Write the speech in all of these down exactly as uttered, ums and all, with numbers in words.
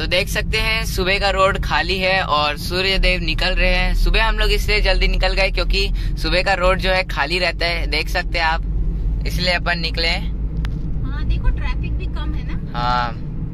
तो देख सकते हैं सुबह का रोड खाली है और सूर्य देव निकल रहे हैं। सुबह हम लोग इसलिए जल्दी निकल गए क्योंकि सुबह का रोड जो है खाली रहता है, देख सकते हैं आप, इसलिए अपन निकले। हाँ देखो ट्रैफिक भी कम है ना। हाँ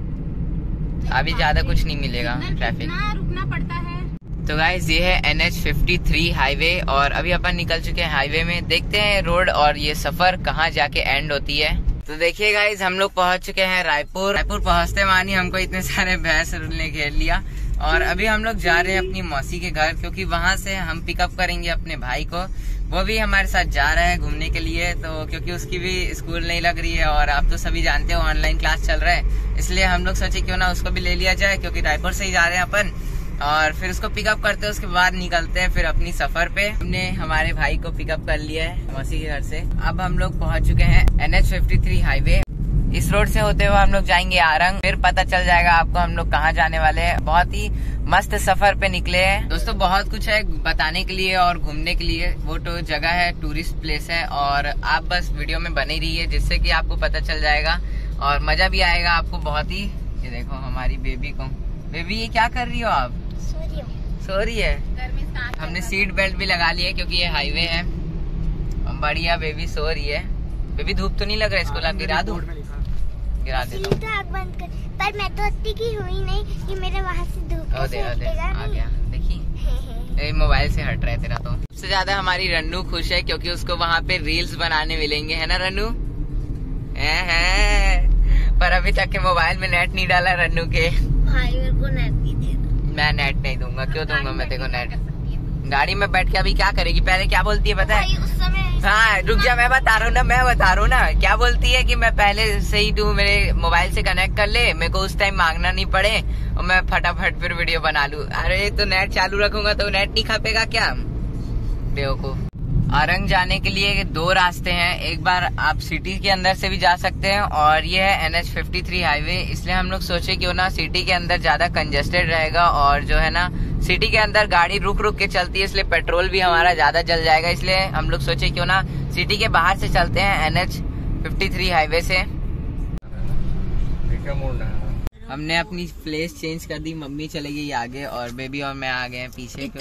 अभी ज्यादा कुछ नहीं मिलेगा ट्रैफिक, रुकना पड़ता है। तो गाइस ये है N H fifty three highway और अभी अपन निकल चुके हैं हाईवे में। देखते हैं रोड और ये सफर कहाँ जाके एंड होती है। तो देखिए गाइस हम लोग पहुंच चुके हैं रायपुर। रायपुर पहुंचते मानी हमको इतने सारे भैंस ने घेर लिया और अभी हम लोग जा रहे हैं अपनी मौसी के घर, क्योंकि वहां से हम पिकअप करेंगे अपने भाई को। वो भी हमारे साथ जा रहा है घूमने के लिए, तो क्योंकि उसकी भी स्कूल नहीं लग रही है और आप तो सभी जानते हो ऑनलाइन क्लास चल रहा है, इसलिए हम लोग सोचे क्यों ना उसको भी ले लिया जाए, क्योंकि रायपुर से ही जा रहे हैं अपन। और फिर उसको पिकअप करते हैं, उसके बाद निकलते हैं फिर अपनी सफर पे। हमने हमारे भाई को पिकअप कर लिया है मौसी के घर से। अब हम लोग पहुंच चुके हैं N H fifty three highway. इस रोड से होते हुए हम लोग जाएंगे आरंग, फिर पता चल जाएगा आपको हम लोग कहाँ जाने वाले हैं। बहुत ही मस्त सफर पे निकले हैं दोस्तों, बहुत कुछ है बताने के लिए और घूमने के लिए। वो तो जगह है, टूरिस्ट प्लेस है और आप बस वीडियो में बने रहिए जिससे कि आपको पता चल जाएगा और मजा भी आएगा आपको बहुत ही। ये देखो हमारी बेबी को। बेबी ये क्या कर रही हो आप? सो रही है। हमने सीट बेल्ट भी लगा ली है क्योंकि ये हाईवे है। बढ़िया बेबी सो रही है। बेबी धूप तो नहीं लग रहा है इसको? गिरा दूं? गिरा देता हूं। पर मैं तो इतनी की हुई नहीं कि मेरे वहाँ से धूप आ गया। देखिए मोबाइल से हट रहा है तेरा। तो सबसे ज्यादा हमारी रन्नू खुश है क्योंकि उसको वहाँ पे रील्स बनाने मिलेंगे, है ना रन्नू? है, है। पर अभी तक के मोबाइल में नेट नहीं डाला रन्नू के। भाई मेरे को नेट नहीं दे दो। मैं नेट नहीं दूंगा। क्यों दूंगा मैं देखो नेट? गाड़ी में बैठ के अभी क्या करेगी? पहले क्या बोलती है पता है? उस समय हाँ रुक जा, मैं बता रहा हूँ ना, मैं बता रहा हूँ ना। क्या बोलती है कि मैं पहले से ही तू मेरे मोबाइल से कनेक्ट कर ले, मेरे को उस टाइम मांगना नहीं पड़े और मैं फटाफट फिर वीडियो बना लूँ। अरे तो नेट चालू रखूंगा तो नेट नहीं खपेगा क्या? बेवकूफ। आरंग जाने के लिए दो रास्ते हैं। एक बार आप सिटी के अंदर से भी जा सकते हैं और ये है N H fifty three highway. इसलिए हम लोग सोचे क्यों ना सिटी के अंदर ज्यादा कंजेस्टेड रहेगा और जो है ना सिटी के अंदर गाड़ी रुक रुक के चलती है, इसलिए पेट्रोल भी हमारा ज्यादा जल जाएगा। इसलिए हम लोग सोचे क्यों ना सिटी के बाहर से चलते हैं N H fifty three highway से। हमने अपनी प्लेस चेंज कर दी, मम्मी चले गई आगे और बेबी और मैं आ गए हैं पीछे।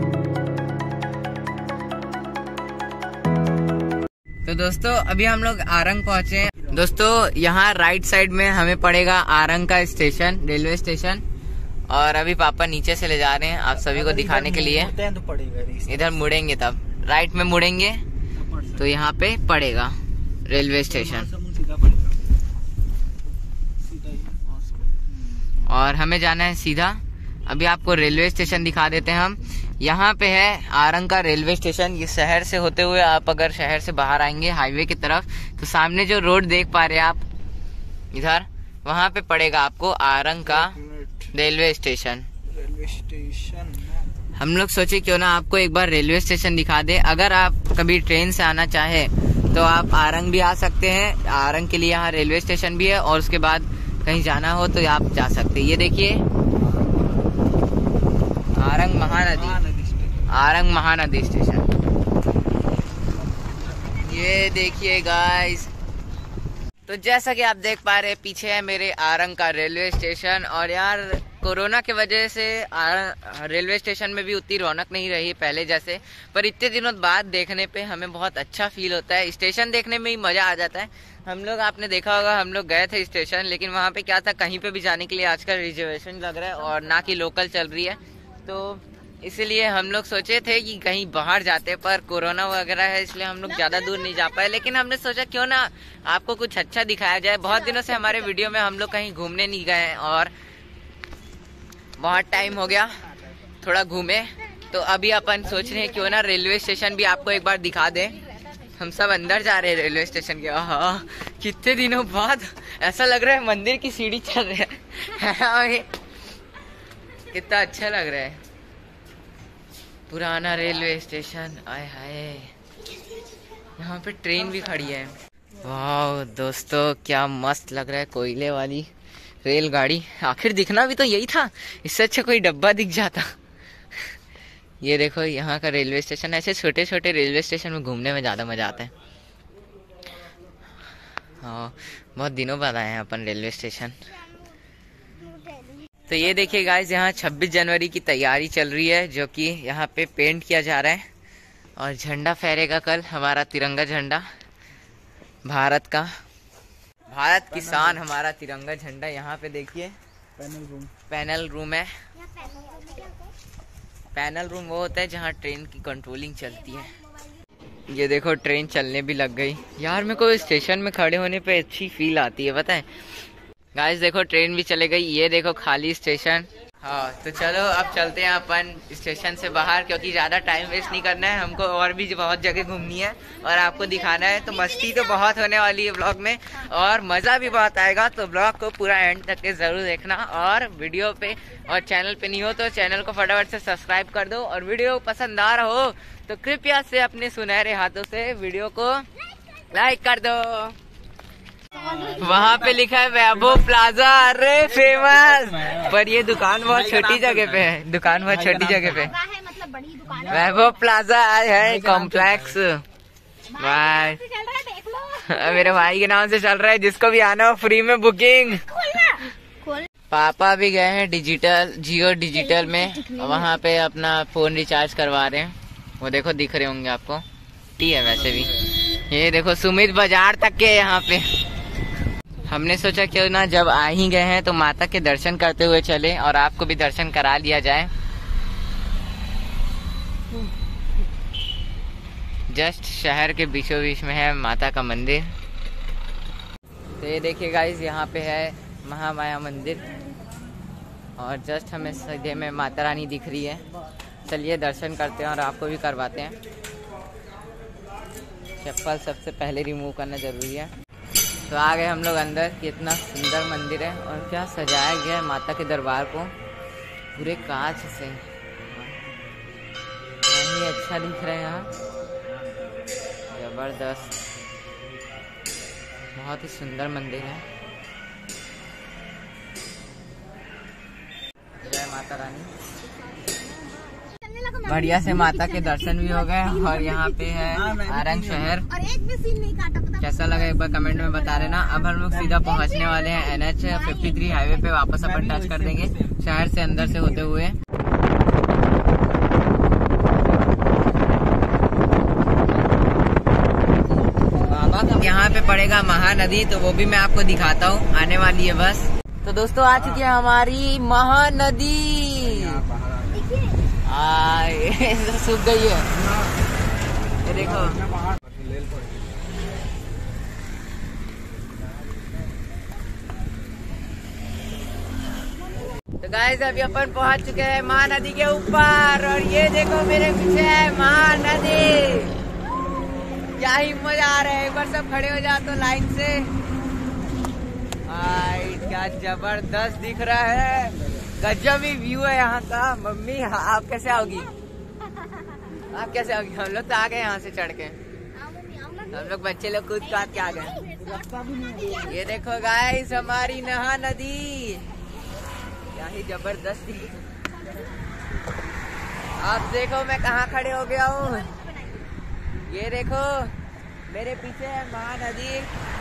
तो दोस्तों अभी हम लोग आरंग पहुंचे हैं। दोस्तों यहाँ राइट साइड में हमें पड़ेगा आरंग का स्टेशन, रेलवे स्टेशन। और अभी पापा नीचे से ले जा रहे हैं आप सभी को दिखाने के लिए। इधर मुड़ेंगे तब राइट में मुड़ेंगे तो यहाँ पे पड़ेगा रेलवे स्टेशन। और हमें जाना है सीधा। अभी आपको रेलवे स्टेशन दिखा देते हैं हम। यहाँ पे है आरंग का रेलवे स्टेशन। ये शहर से होते हुए आप अगर शहर से बाहर आएंगे हाईवे की तरफ तो सामने जो रोड देख पा रहे हैं आप इधर, वहाँ पे पड़ेगा आपको आरंग का रेलवे स्टेशन। रेलवे स्टेशन हम लोग सोचे क्यों ना आपको एक बार रेलवे स्टेशन दिखा दे। अगर आप कभी ट्रेन से आना चाहे तो आप आरंग भी आ सकते हैं। आरंग के लिए यहाँ रेलवे स्टेशन भी है और उसके बाद कहीं जाना हो तो आप जा सकते हैं। ये देखिए आरंग महानदी, आरंग महानदी स्टेशन। ये देखिए गाइस। तो जैसा कि आप देख पा रहे हैं पीछे है मेरे आरंग का रेलवे स्टेशन। और यार कोरोना की वजह से रेलवे स्टेशन में भी उतनी रौनक नहीं रही पहले जैसे, पर इतने दिनों बाद देखने पे हमें बहुत अच्छा फील होता है। स्टेशन देखने में ही मजा आ जाता है। हम लोग आपने देखा होगा हम लोग गए थे स्टेशन, लेकिन वहाँ पे क्या था, कहीं पे भी जाने के लिए आजकल रिजर्वेशन लग रहा है और ना कि लोकल चल रही है। तो इसलिए हम लोग सोचे थे कि कहीं बाहर जाते, पर कोरोना वगैरह है इसलिए हम लोग ज्यादा दूर नहीं जा पाए। लेकिन हमने सोचा क्यों ना आपको कुछ अच्छा दिखाया जाए। बहुत दिनों से हमारे वीडियो में हम लोग कहीं घूमने नहीं गए और बहुत टाइम हो गया थोड़ा घूमे, तो अभी अपन सोच रहे हैं क्यों ना रेलवे स्टेशन भी आपको एक बार दिखा दें। हम सब अंदर जा रहे हैं रेलवे स्टेशन के। आहा कितने दिनों बाद ऐसा लग रहा है मंदिर की सीढ़ी चल रही है। कितना अच्छा लग रहा है पुराना रेलवे स्टेशन। आय हाय यहाँ पे ट्रेन भी खड़ी है। वाह दोस्तों क्या मस्त लग रहा है, कोयले वाली रेलगाड़ी। आखिर दिखना भी तो यही था, इससे अच्छा कोई डब्बा दिख जाता। ये देखो यहाँ का रेलवे स्टेशन। ऐसे छोटे छोटे रेलवे स्टेशन में घूमने में ज़्यादा मज़ा आता है। हाँ बहुत दिनों बाद आए हैं अपन रेलवे स्टेशन। तो ये देखिए गाइस, यहाँ छब्बीस जनवरी की तैयारी चल रही है, जो कि यहाँ पे पेंट किया जा रहा है और झंडा फहरेगा कल, हमारा तिरंगा झंडा भारत का, भारत की शान हमारा तिरंगा झंडा। यहाँ पे देखिए पैनल रूम पैनल रूम है। पैनल रूम वो होता है जहाँ ट्रेन की कंट्रोलिंग चलती है। ये देखो ट्रेन चलने भी लग गई यार। मेरे को स्टेशन में खड़े होने पे अच्छी फील आती है, पता है गाइस। देखो ट्रेन भी चले गई। ये देखो खाली स्टेशन। हाँ तो चलो अब चलते हैं अपन स्टेशन से बाहर, क्योंकि ज़्यादा टाइम वेस्ट नहीं करना है हमको, और भी बहुत जगह घूमनी है और आपको दिखाना है। तो मस्ती तो बहुत होने वाली है ब्लॉग में और मज़ा भी बहुत आएगा। तो ब्लॉग को पूरा एंड तक के ज़रूर देखना, और वीडियो पे और चैनल पे नहीं हो तो चैनल को फटाफट से सब्सक्राइब कर दो, और वीडियो पसंद आ रहा हो तो कृपया से अपने सुनहरे हाथों से वीडियो को लाइक कर दो। वहाँ पे लिखा है वैभव प्लाजा, अरे फेमस, पर ये दुकान बहुत छोटी जगह पे है। दुकान बहुत छोटी जगह पे, मतलब बड़ी दुकान है। वैभव प्लाजा है कॉम्प्लेक्स। बाय। मेरे भाई के नाम से चल रहा है, जिसको भी आना हो फ्री में बुकिंग। पापा भी गए हैं डिजिटल जियो डिजिटल में, वहाँ पे अपना फोन रिचार्ज करवा रहे हैं। वो देखो दिख रहे होंगे आपको, टी है वैसे भी। ये देखो सुमित बाजार तक के यहाँ पे। हमने सोचा क्यों ना जब आ ही गए हैं तो माता के दर्शन करते हुए चले और आपको भी दर्शन करा लिया जाए। जस्ट शहर के बीचों बीच में है माता का मंदिर। तो ये देखिए गाइस, यहाँ पे है महामाया मंदिर और जस्ट हमें सीधे में माता रानी दिख रही है। चलिए दर्शन करते हैं और आपको भी करवाते हैं। चप्पल सबसे पहले रिमूव करना जरूरी है। तो आ गए हम लोग अंदर। कितना सुंदर मंदिर है और क्या सजाया गया है माता के दरबार को पूरे कांच से। नहीं अच्छा दिख रहा है यहाँ, जबरदस्त, बहुत ही सुंदर मंदिर है। जय माता रानी। बढ़िया से माता के दर्शन भी हो गए और यहाँ पे है आरंग शहर। और एक भी सीन नहीं काटा, पता कैसा लगा एक बार कमेंट में बता देना। अब हम लोग सीधा पहुँचने वाले हैं N H fifty three highway पे, वापस अपन टच कर देंगे शहर से अंदर से होते हुए। यहाँ पे पड़ेगा महानदी, तो वो भी मैं आपको दिखाता हूँ, आने वाली है बस। तो दोस्तों आ चुकी है हमारी महानदी। आ, ये सूख गई है, ये देखो। तो गाइस अभी अपन पहुंच चुके हैं महानदी के ऊपर, और ये देखो मेरे पीछे है महानदी। क्या ही मजा आ रहा है, एक बार सब खड़े हो जाओ तो लाइन से। आई क्या जबरदस्त दिख रहा है, गजब ही व्यू है यहाँ का। मम्मी आप कैसे आओगी, आप कैसे आओगी? हम लोग तो आ गए यहाँ से चढ़ के, हम लोग बच्चे लोग कूद काट के आ गए। ये देखो गाइस हमारी नहा नदी, क्या ही जबरदस्त। आप देखो मैं कहाँ खड़े हो गया हूँ, ये देखो मेरे पीछे है महानदी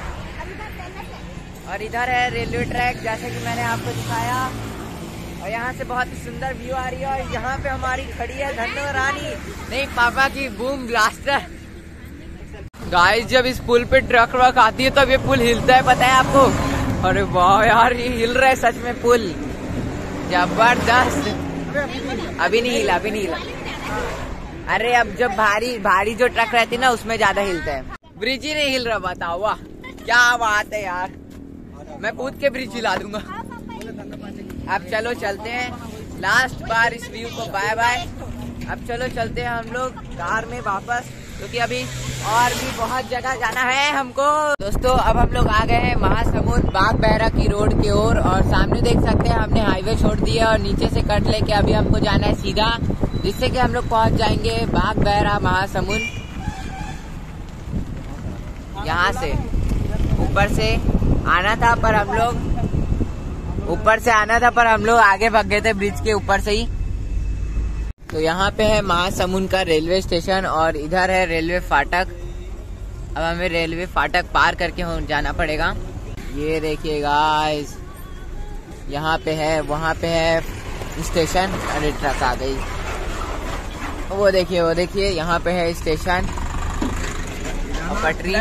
और इधर है रेलवे ट्रैक, जैसे कि मैंने आपको दिखाया। और यहाँ से बहुत ही सुंदर व्यू आ रही है। और यहाँ पे हमारी खड़ी है धन्नो रानी, नहीं पापा की बूम ब्लास्टर। गाइस जब इस पुल पे ट्रक व्रक आती है तब ये पुल हिलता है, पता है आपको? अरे वाह यार, ये हिल रहा है सच में पुल, जबरदस्त। अभी नहीं हिला, अभी नहीं हिला। अरे अब जब भारी भारी जो ट्रक रहती है ना उसमें ज्यादा हिलता है, ब्रिज ही नहीं हिल रहा। बताओ, वाह क्या बात है यार, मैं कूद के ब्रिज हिला दूंगा। अब चलो चलते हैं, लास्ट बार इस व्यू को बाय बाय। अब चलो चलते हैं हम लोग कार में वापस, क्योंकि अभी और भी बहुत जगह जाना है हमको। दोस्तों अब हम लोग आ गए हैं महासमुंद बाग बहरा की रोड की ओर, और सामने देख सकते हैं हमने हाईवे छोड़ दिया और नीचे से कट लेके अभी हमको जाना है सीधा, जिससे कि हम लोग पहुंच जाएंगे बाग बहरा महासमुंद। यहाँ से ऊपर से आना था पर हम लोग ऊपर से आना था पर हम लोग आगे भाग गए थे ब्रिज के ऊपर से ही। तो यहाँ पे है महासमुंद का रेलवे स्टेशन और इधर है रेलवे फाटक। अब हमें रेलवे फाटक पार करके जाना पड़ेगा। ये देखिए गाइस, यहाँ पे है, वहाँ पे है स्टेशन। अरे ट्रक आ गई, वो देखिए वो देखिए यहाँ पे है स्टेशन और पटरी।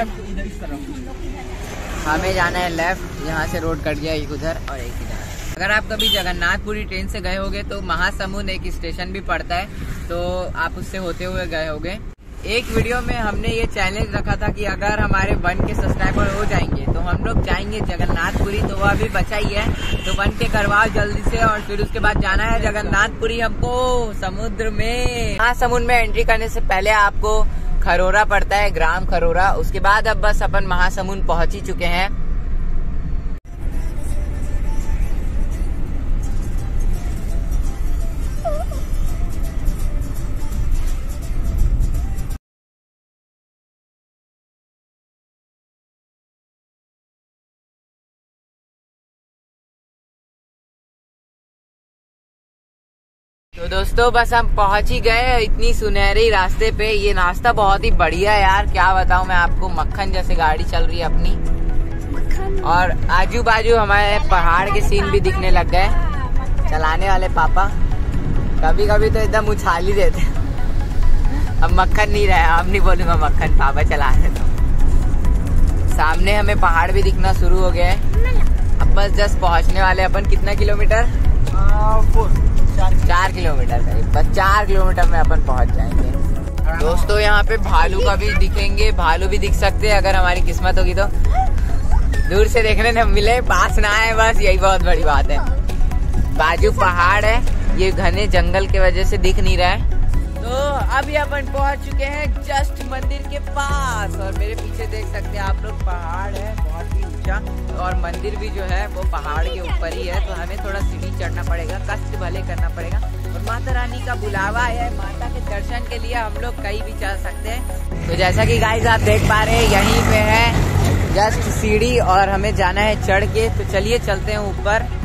हमें जाना है लेफ्ट, यहाँ से रोड कट गया एक उधर और एक इधर। अगर आप कभी जगन्नाथपुरी ट्रेन से गए होगे तो महासमुंद एक स्टेशन भी पड़ता है, तो आप उससे होते हुए गए होगे। एक वीडियो में हमने ये चैलेंज रखा था कि अगर हमारे वन के सब्सक्राइबर हो जाएंगे तो हम लोग जाएंगे जगन्नाथपुरी, तो वह अभी बचा ही है। तो वन के करवाओ जल्दी से, और फिर उसके बाद जाना है जगन्नाथपुरी हमको समुद्र में। महासमुंद में एंट्री करने से पहले आपको खरोरा पड़ता है, ग्राम खरोरा। उसके बाद अब बस अपन महासमुंद पहुंच ही चुके हैं। तो दोस्तों बस हम पहुंच ही गए इतनी सुनहरी रास्ते पे। ये रास्ता बहुत ही बढ़िया है यार, क्या बताऊं मैं आपको। मक्खन जैसे गाड़ी चल रही है अपनी, और आजू बाजू हमारे पहाड़ के सीन भी दिखने लग गए। चलाने वाले पापा कभी कभी तो एकदम उछाल ही देते। अब मक्खन नहीं रहा, अब नहीं बोलूंगा मक्खन, पापा चला रहे। तो सामने हमें पहाड़ भी दिखना शुरू हो गया है। अब बस जस्ट पहुंचने वाले अपन। कितना किलोमीटर? चार किलोमीटर करीब, बस चार किलोमीटर में अपन पहुंच जाएंगे। दोस्तों यहाँ पे भालू का भी दिखेंगे, भालू भी दिख सकते हैं अगर हमारी किस्मत होगी तो। दूर से देखने न मिले, पास ना आए, बस यही बहुत बड़ी बात है। बाजू पहाड़ है, ये घने जंगल के वजह से दिख नहीं रहा है। तो अभी अपन पहुंच चुके हैं जस्ट मंदिर के पास, और मेरे पीछे देख सकते हैं आप लोग पहाड़ है बहुत ही ऊंचा, और मंदिर भी जो है वो पहाड़ के ऊपर ही है। तो हमें थोड़ा सीढ़ी चढ़ना पड़ेगा, कष्ट भले करना पड़ेगा। और माता रानी का बुलावा है, माता के दर्शन के लिए हम लोग कहीं भी चल सकते हैं। तो जैसा कि गाइस आप देख पा रहे हैं, यहीं पे है जस्ट सीढ़ी और हमें जाना है चढ़ के। तो चलिए चलते हैं ऊपर।